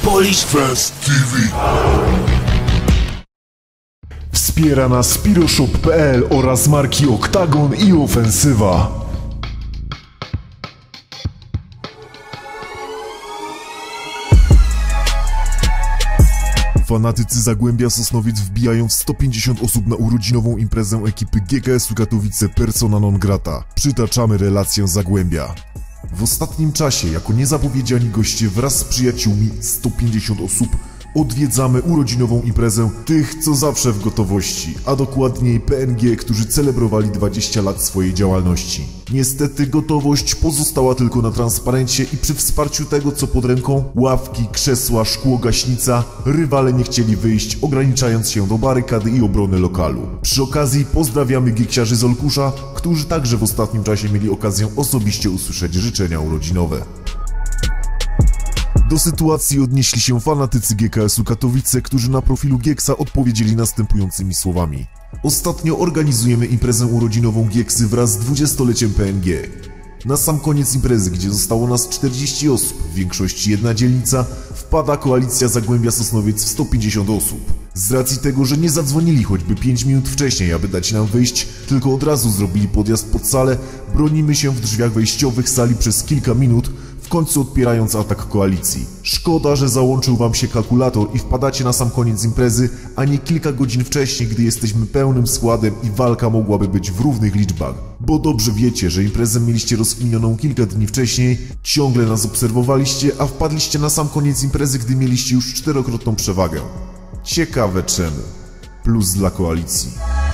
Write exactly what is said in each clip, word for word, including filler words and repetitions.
Polish Fans T V. Wspiera nas Piroshop kropka p l oraz marki Oktagon i Ofensywa. Fanatycy Zagłębia Sosnowiec wbijają w sto pięćdziesiąt osób na urodzinową imprezę ekipy G K S-u Katowice Persona non grata. Przytaczamy relację Zagłębia. W ostatnim czasie, jako niezapowiedziani goście wraz z przyjaciółmi, sto pięćdziesiąt osób, odwiedzamy urodzinową imprezę tych, co zawsze w gotowości, a dokładniej P N G, którzy celebrowali dwadzieścia lat swojej działalności. Niestety gotowość pozostała tylko na transparencie i przy wsparciu tego, co pod ręką, ławki, krzesła, szkło, gaśnica, rywale nie chcieli wyjść, ograniczając się do barykady i obrony lokalu. Przy okazji pozdrawiamy gieksiarzy z Olkusza, którzy także w ostatnim czasie mieli okazję osobiście usłyszeć życzenia urodzinowe. Do sytuacji odnieśli się fanatycy G K S-u Katowice, którzy na profilu Gieksa odpowiedzieli następującymi słowami. Ostatnio organizujemy imprezę urodzinową Gieksy wraz z dwudziestoleciem P N G. Na sam koniec imprezy, gdzie zostało nas czterdzieści osób, w większości jedna dzielnica, wpada koalicja Zagłębia Sosnowiec w sto pięćdziesiąt osób. Z racji tego, że nie zadzwonili choćby pięć minut wcześniej, aby dać nam wyjść, tylko od razu zrobili podjazd pod salę, bronimy się w drzwiach wejściowych sali przez kilka minut, w końcu odpierając atak koalicji. Szkoda, że załączył wam się kalkulator i wpadacie na sam koniec imprezy, a nie kilka godzin wcześniej, gdy jesteśmy pełnym składem i walka mogłaby być w równych liczbach. Bo dobrze wiecie, że imprezę mieliście rozkminioną kilka dni wcześniej, ciągle nas obserwowaliście, a wpadliście na sam koniec imprezy, gdy mieliście już czterokrotną przewagę. Ciekawe czemu. Plus dla koalicji.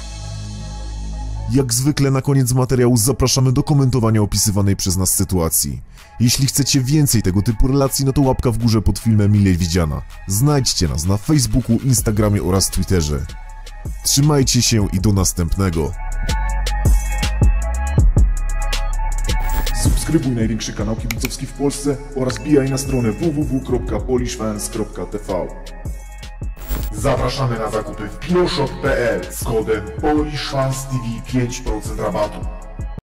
Jak zwykle na koniec materiału zapraszamy do komentowania opisywanej przez nas sytuacji. Jeśli chcecie więcej tego typu relacji, no to łapka w górze pod filmem milej widziana. Znajdźcie nas na Facebooku, Instagramie oraz Twitterze. Trzymajcie się i do następnego. Subskrybuj największy kanał kibicowski w Polsce oraz wbijaj na stronę w w w kropka polish fans kropka t v. Zapraszamy na zakupy w Piroshop kropka p l z kodem Polish Fans T V pięć procent rabatu.